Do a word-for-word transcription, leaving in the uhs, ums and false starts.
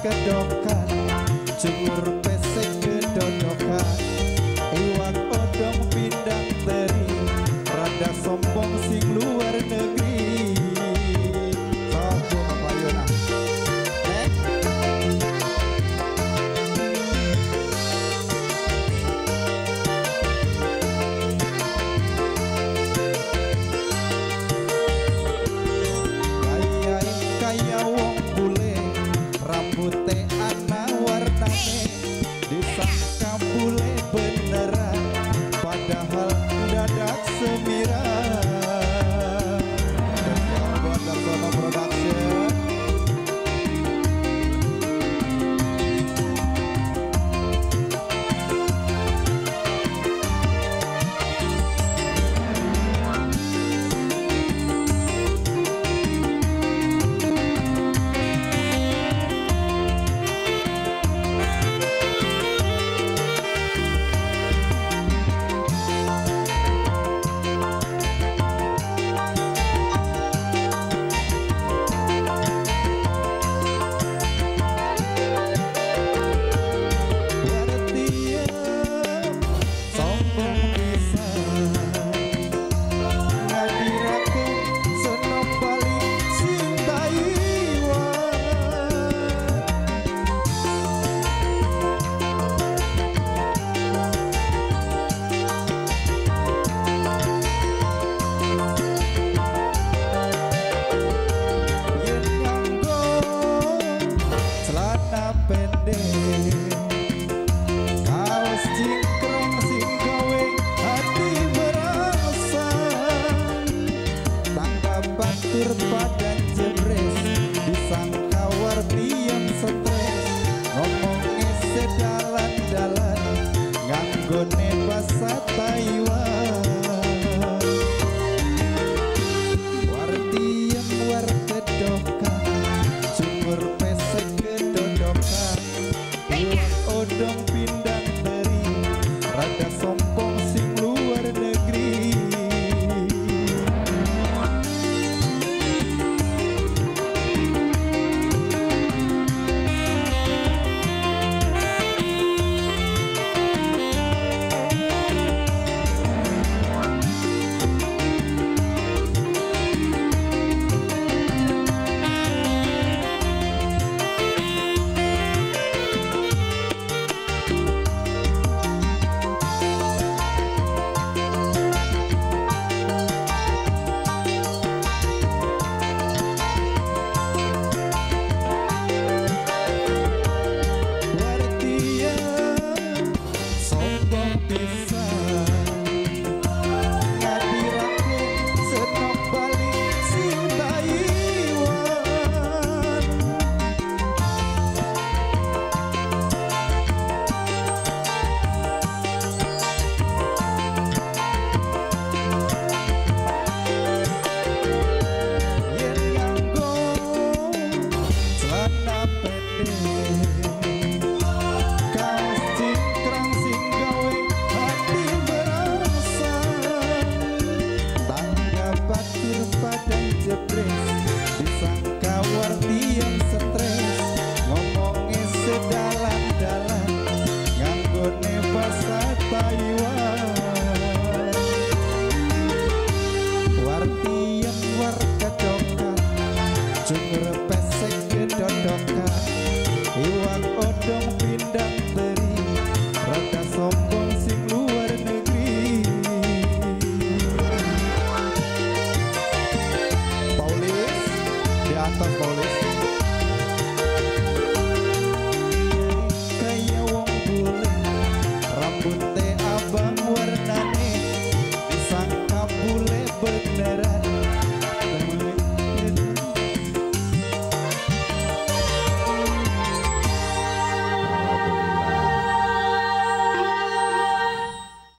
kedokan, jemur pesek kedodokan, iwak odong pindang teri, rada sombong sing luar negeri. Sombong payuna. Eh? Kaya kaya wong bule, rambute ana warnane, disangka bule beneran, padahal dadak semiran. Spesial buat Darsono Production. Kaos cingkrang sing gawe hati merangsang, tangga batur badan jebres, disangka wartiem stres, ngomongnya sedalan-dalan, nganggone bahasa Taiwan. Wartiem war kedokan, jemur pesek kedodokan, iwak odong pindang teri, rada sombong sing luar negeri. Disangka wartiem stres, ngomongnya sedalan-dalan, nganggone bahasa Taiwan. Wartiem war kedokan, jemur pesek kedodokan, iwak odong pindang teri, rada sombong sing luar negeri. Paulis di atas